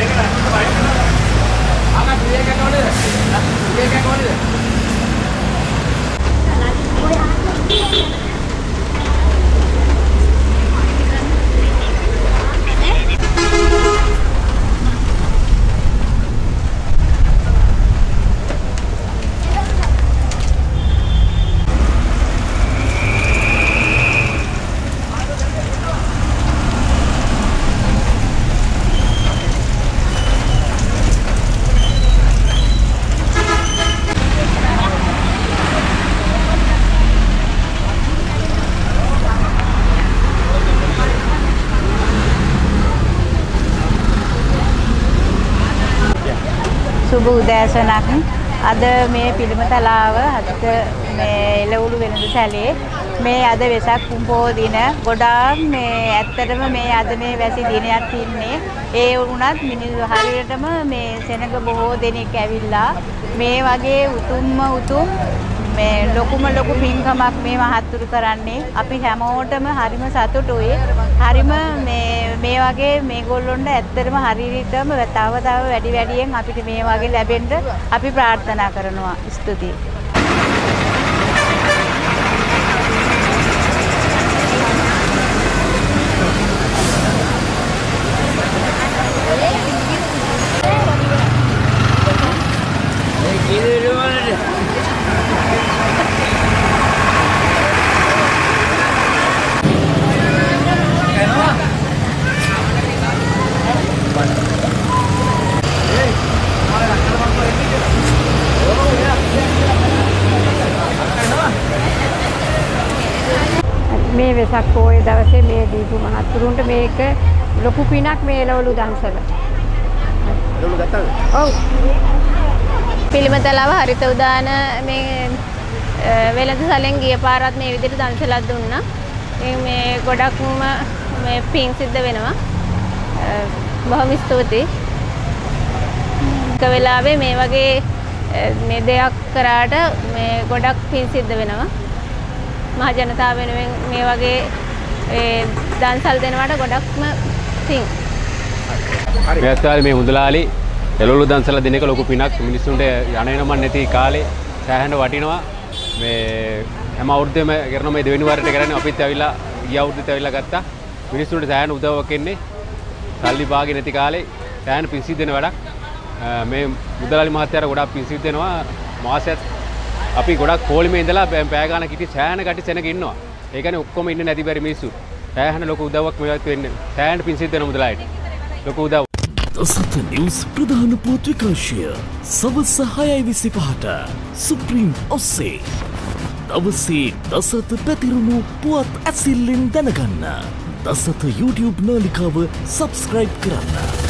සුබ උදෑසනක්. අද මේ පිළිමතලාව අද මේ එළවලු වෙළඳ සැලේ මේ අද වෙසක් පුම්පෝ දින ගොඩාක් මේ ඇත්තටම මේ අද මේ වැසි දිනයක් තින්නේ. ඒ වුණත් මිනිස්සු හරියටම මේ සෙනඟ බොහෝ දෙනෙක් ඇවිල්ලා මේ වගේ උතුම් මේ ලොකුම ලොකු පින්කමක් මේ මහත්තුරු කරන්නේ. අපි හැමෝටම හරිම සතුටුයි. හරිම මේ වගේ මේගොල්ලොන්ට ඇත්තටම හරියටම තව වැඩි වැඩියෙන් අපිට මේ වගේ ලැබෙන්න අපි ප්‍රාර්ථනා කරනවා. ස්තුතියි. මේ වෙසක් පොයේ දවසේ මේ දීපු මහත්තුරුන්ට මේක ලොකු පිනක් මේ එළවලු දන්සල. එළවලු ගත්තාද? ඔව්. පිළිමතලාව හරිත උදාන මේ වෙළඳ සැලෙන් ගිය පාරත් මේ විදිහට දන්සලක් දුන්නා. මේ ගොඩක්ම මේ පින් සිද්ධ වෙනවා. බොහොම ස්තුතියි. එක වෙලාවේ මේ වගේ මේ දෙයක් කරාට මේ ගොඩක් පින් සිද්ධ වෙනවා. මහ ජනතාව වෙනුවෙන් මේ වගේ දන්සල් දෙනවට ගොඩක්ම පිං. හරි. මේ මුදලාලි එළවලු දන්සල දෙන එක ලොකු පිනක්. මිනිස්සුන්ට යන එනම නැති කාලේ සෑහෙන වටිනවා. මේ හැම අවුරුද්දෙම කරන මේ දෙවෙනි වරට කරන්නේ අපිත් ඇවිල්ලා ගිය අවුරුද්දේත් ඇවිල්ලා ගත්තා. මිනිස්සුන්ට සෑහෙන උදව්වක් එන්නේ. සල්ලි භාගෙ නැති කාලේ සෑහෙන පිං සිද්ධ වෙන වැඩක්. මේ මුදලාලි මහත්තයාට ගොඩක් පිං සිද්ධ වෙනවා. මාසෙත් අපි ගොඩක් පොලිමේ ඉඳලා පෑ ගානක් හිටි සෑහෙන කටි සෙනග ඉන්නවා. ඒ කියන්නේ ඔක්කොම ඉන්නේ නැති බැරි මිනිස්සු. සෑහෙන ලොකු උදව්වක් මේවත් වෙන්නේ. සෑහෙන පිං සිද්ධ වෙන මුදලාලිට. ලොකු උදව්. දසත නිවුස් ප්‍රධාන පුවත් විකාශය සවස් 6:25ට සුප්‍රීම් ඔස්සේ. දවසේ දසත පැතිරුණු පුවත් ඇසිල්ලෙන් දැනගන්න. දසත YouTube නාලිකාව සබ්ස්ක්‍රයිබ් කරන්න.